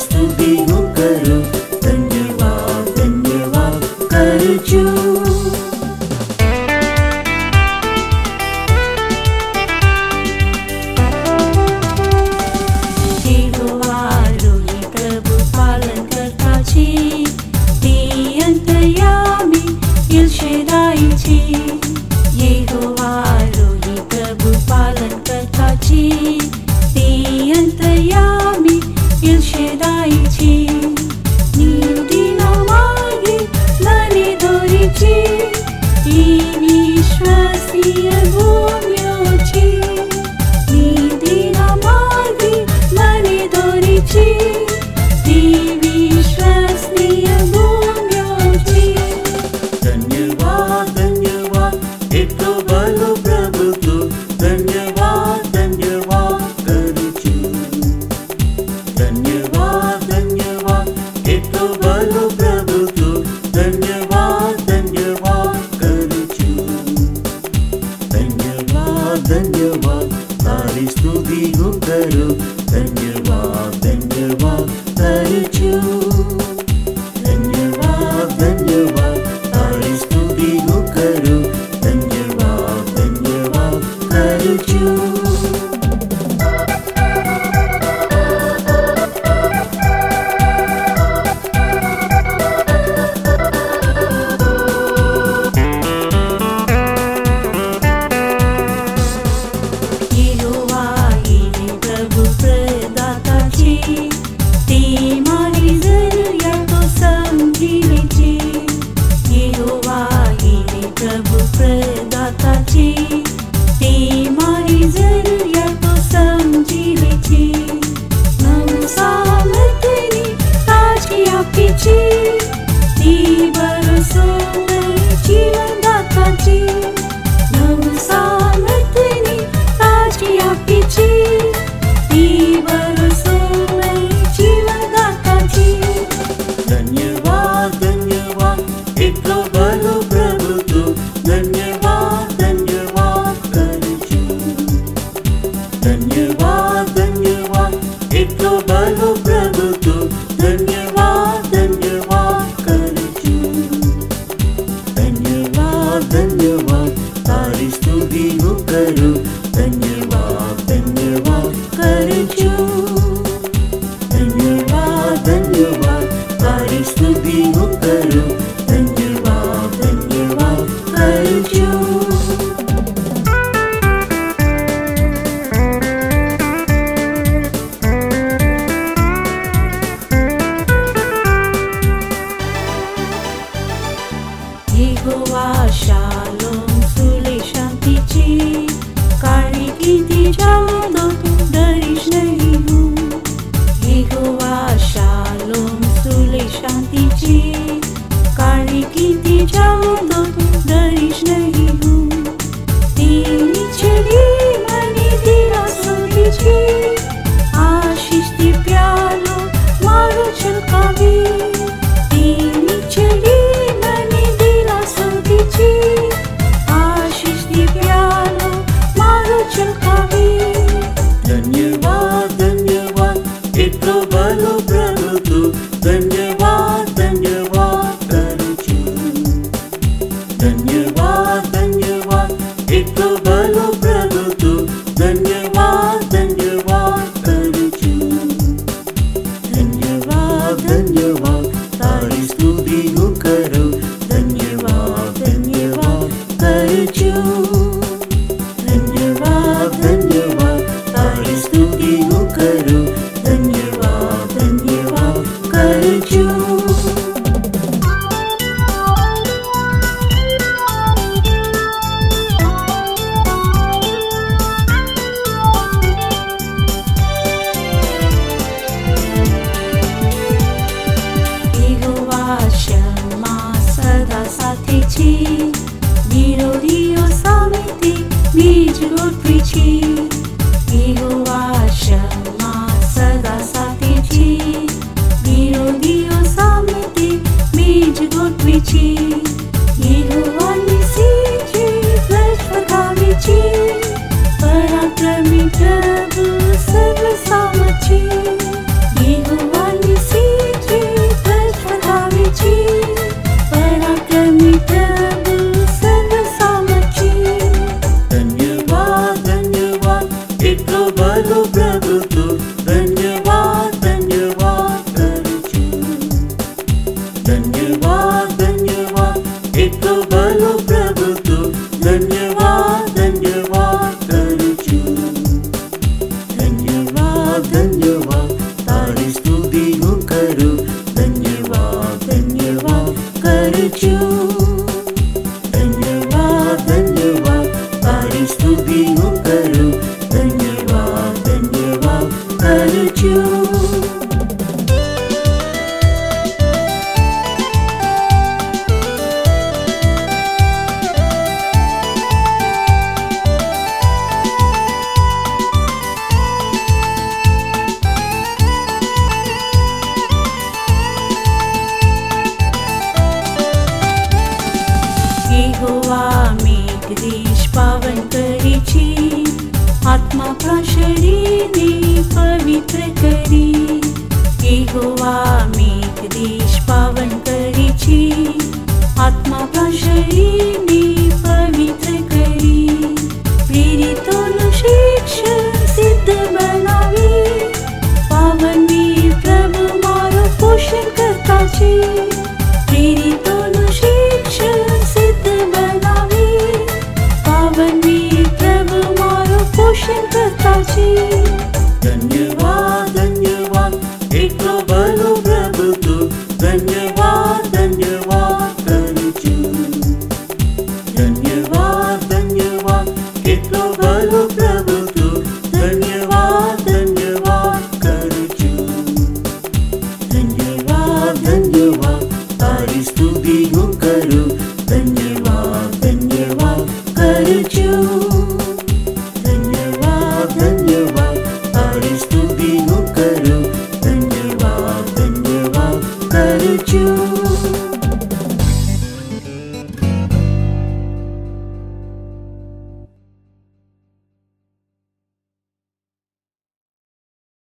स्तुति હું કરું, ધન્યવાદ ધન્યવાદ કરું છું. धन्यवाद तारी स्तुति હું કરું, ધન્યવાદ ધન્યવાદ કરું છું. ધન્યવાદ ધન્યવાદ તારી સ્તુતિ હું કરું, ધન્યવાદ ધન્યવાદ કરું છું. छी। आत्मा प्राशरीने पवित्र करी, यहोवा मेघ देश पावन करी छी। आत्मा प्राशरीने पवित्र करी, प्रेरितोनु शिक्षण सिद्ध बनावी। पावन वीर प्रभु मारो पोषण करता छे, प्रेरितोनु शिक्षण सिद्ध बनावी। पावन वीर प्रभु मारो पोषण करता छे। धन्यवाद धन्यवाद એટલો ભલો પ્રભુ તું, ધન્યવાદ ધન્યવાદ કરું છું। ધન્યવાદ ધન્યવાદ એટલો ભલો પ્રભુ તું, ધન્યવાદ ધન્યવાદ કરું છું। ધન્યવાદ ધન્યવાદ